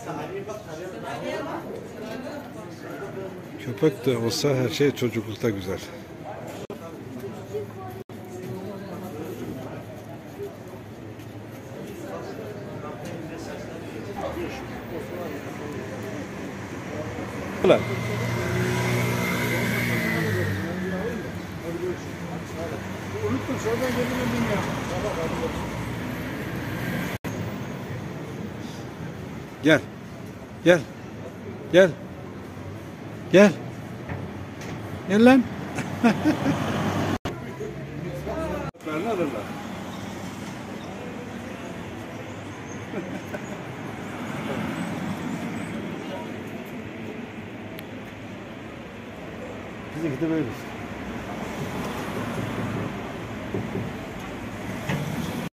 Köpek de olsa her şey çocuklukta güzel. Ulan. Unuttum, şuradan gelemedim ya. Gel. Gel. Gel. Gel. Gel lan. Ben alırlar. Bizimki de böyle.